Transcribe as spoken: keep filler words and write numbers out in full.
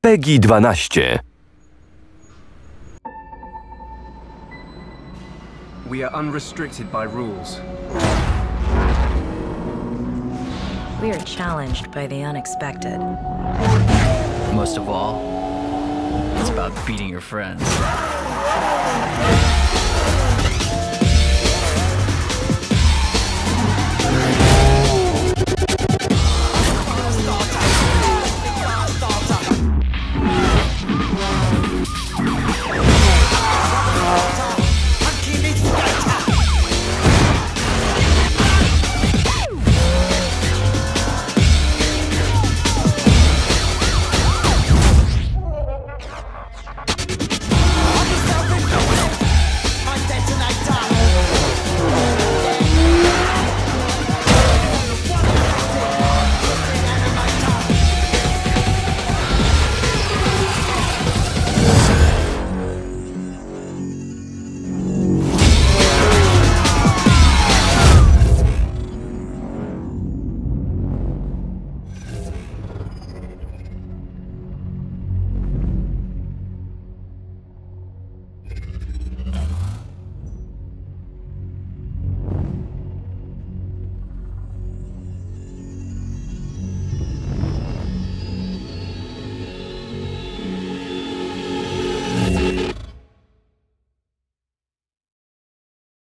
PEGI dwanaście. We are unrestricted by rules. We are challenged by the unexpected. Most of all, it's about beating your friends.